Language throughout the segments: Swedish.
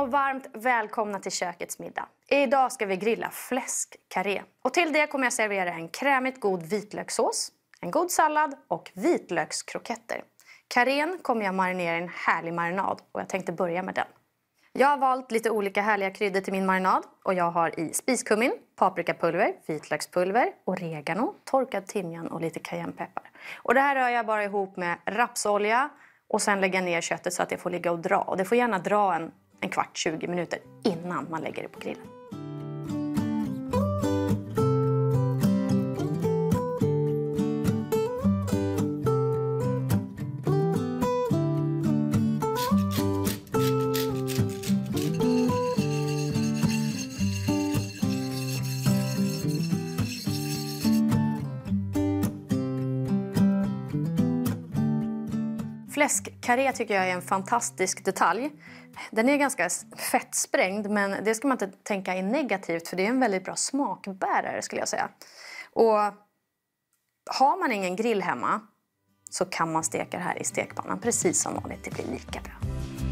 varmt välkomna till kökets middag. Idag ska vi grilla fläskkarré. Och till det kommer jag servera en krämigt god vitlökssås, en god sallad och vitlökskroketter. Karrén kommer jag marinera i en härlig marinad och jag tänkte börja med den. Jag har valt lite olika härliga kryddor till min marinad och jag har i spiskummin, paprikapulver, vitlökspulver, oregano, torkad timjan och lite cayennepeppar. Och det här rör jag bara ihop med rapsolja och sen lägga ner köttet så att det får ligga och dra. Och det får gärna dra en kvart, 20 minuter innan man lägger det på grillen. Fläskkarré tycker jag är en fantastisk detalj. Den är ganska fettsprängd, men det ska man inte tänka är negativt för det är en väldigt bra smakbärare skulle jag säga. Och har man ingen grill hemma så kan man steka det här i stekpannan precis som vanligt, det blir lika bra.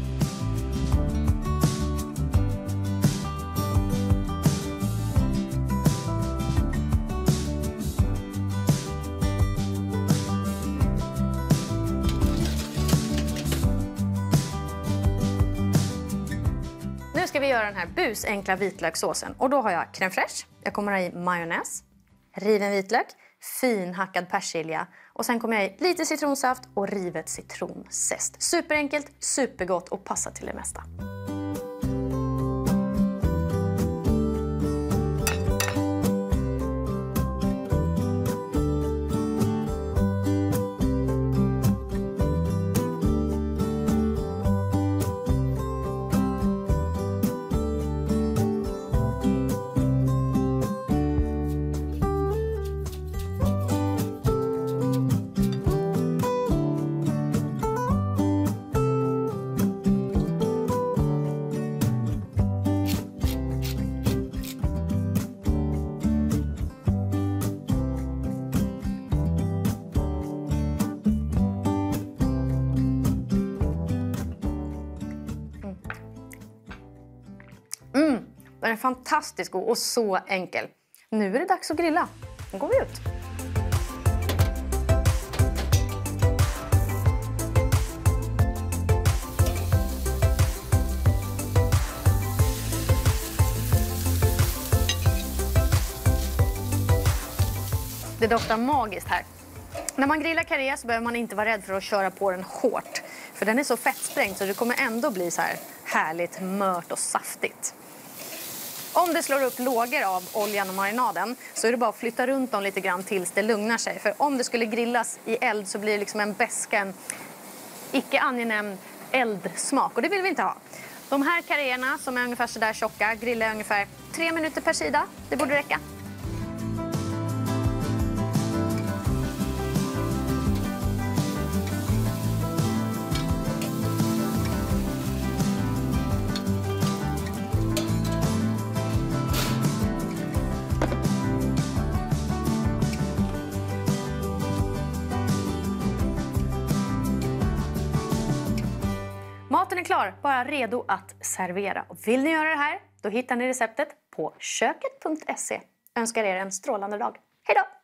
Nu ska vi göra den här busenkla vitlökssåsen och då har jag crème fraîche, jag kommer ha i majonnäs, riven vitlök, finhackad persilja och sen kommer jag i lite citronsaft och rivet citronzest. Superenkelt, supergott och passar till det mesta. Den är fantastisk god och så enkel. Nu är det dags att grilla. Nu går vi ut. Det doftar magiskt här. När man grillar karré så behöver man inte vara rädd för att köra på den hårt. För den är så fettsprängd så det kommer ändå bli så här härligt mört och saftigt. Om det slår upp lågor av oljan och marinaden så är det bara att flytta runt dem lite grann tills det lugnar sig. För om det skulle grillas i eld så blir det liksom en beska, en icke angenäm eldsmak. Och det vill vi inte ha. De här karréerna som är ungefär så där tjocka grillar jag ungefär 3 minuter per sida. Det borde räcka. Maten är klar, bara redo att servera. Och vill ni göra det här, då hittar ni receptet på köket.se. Önskar er en strålande dag. Hej då!